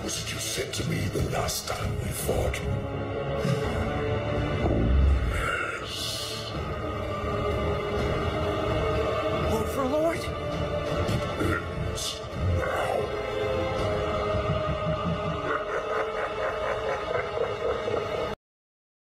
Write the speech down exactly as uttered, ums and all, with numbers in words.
was it you said to me the last time we fought?